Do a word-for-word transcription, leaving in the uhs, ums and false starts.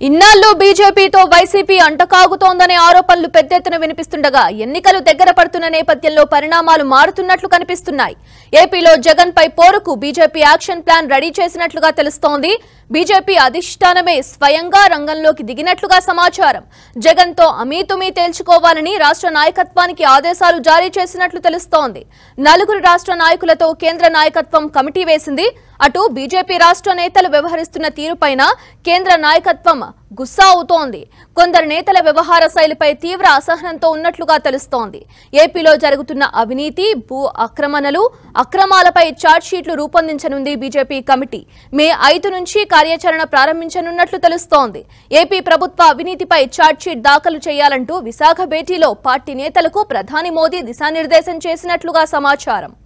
ఇన్నాళ్ళు బీజేపీతో వైసీపీ అంటకాగుతోందనే ఆరోపణలు పెద్దెత్తున వినిపిస్తుండగా ఎన్నికలు దగ్గర పడుతున్న నేపథ్యంలో పరిణామాలు మారుతున్నట్లు కనిపిస్తున్నాయి. ఏపీలో జగన్ పై పోరుకు బీజేపీ యాక్షన్ ప్లాన్ రెడీ చేసినట్లుగా తెలుస్తోంది. బీజేపీ అధిష్టానమే స్వయంగా రంగంలోకి దిగినట్లుగా సమాచారం. జగన్ తో అమీతుమీ తేల్చుకోవాలని రాష్ట్ర నాయకత్వానికి ఆదేశాలు జారీ చేసినట్లు తెలుస్తోంది. నలుగురు రాష్ట్ర నాయకులతో కేంద్ర నాయకత్వం కమిటీ వేసింది. అటు బీజేపీ రాష్ట్ర నేతలు వ్యవహరిస్తున్న తీరుపైన కేంద్ర నాయకత్వం గుస్సా అవుతోంది. కొందరు నేతల వ్యవహార శైలిపై తీవ్ర అసహనంతో ఉన్నట్లుగా తెలుస్తోంది. ఏపీలో జరుగుతున్న అవినీతి, భూ ఆక్రమణలు, అక్రమాలపై ఛార్జ్షీట్లు రూపొందించనుంది బీజేపీ కమిటీ. మే ఐదు నుంచి కార్యాచరణ ప్రారంభించనున్నట్లు తెలుస్తోంది. ఏపీ ప్రభుత్వ అవినీతిపై ఛార్జ్షీట్ దాఖలు చేయాలంటూ విశాఖ భేటీలో పార్టీ నేతలకు ప్రధాని మోదీ దిశానిర్దేశం చేసినట్లుగా సమాచారం.